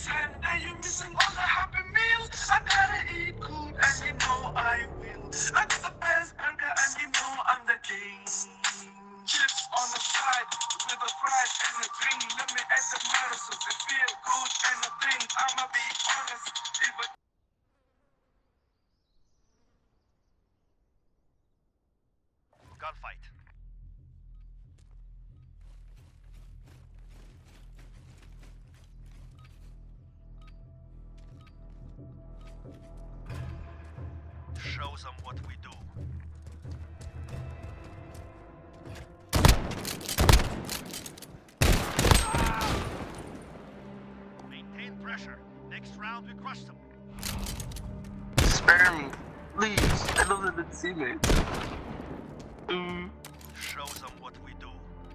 and now you're missing all the happy meals. I gotta eat good, and you know I will. I got the best burger, and you know I'm the king. Chips on the side with a fries and a drink. Let me add the medicine. It feel good and a thing. I'ma be honest. If I gunfight. Show them what we do. Maintain pressure. Next round we crush them. spare me, please. I know that didn't see me. Show them what we do.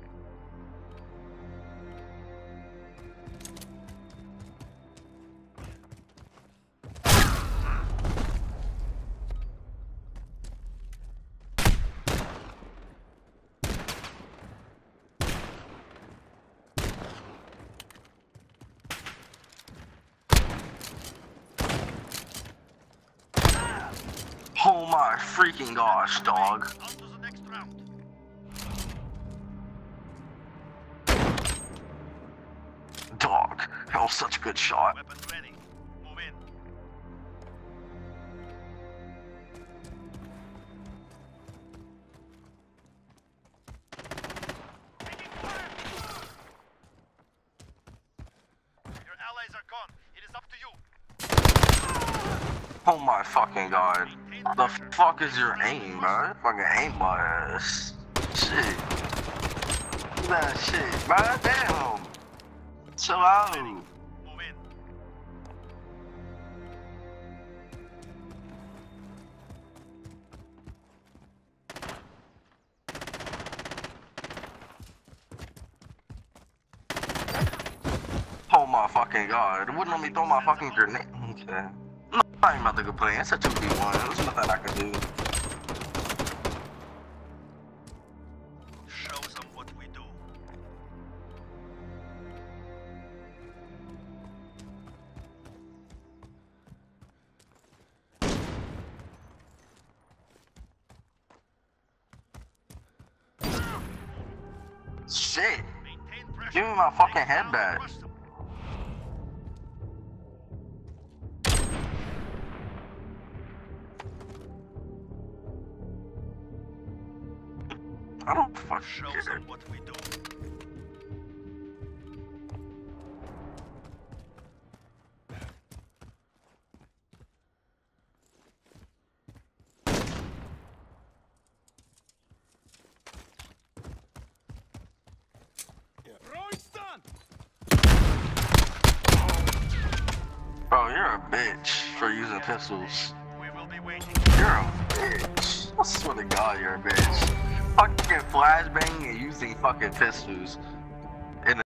Oh my freaking gosh, dog. On to the next round. Dog. That was such a good shot. Weapons ready. Move in. Taking fire. Your allies are gone. It is up to you. Oh my fucking god. The fuck is your aim, bro? Fucking aim my ass. Shit. Look at that shit, bro. Damn. Chill out. Move in. Oh my fucking god. It wouldn't let me throw my fucking grenade. Okay. I'm not even about to complain. It's a 2v1. There's nothing I can do. Show them what we do. Shit. Maintain pressure. Give me my fucking Next head round, back. crush them. I don't fucking Show care. them what we do. Bro, you're a bitch for using pistols. We will be waiting. You're a bitch. I swear to God, you're a bitch. Fucking flashbang and using fucking pistols.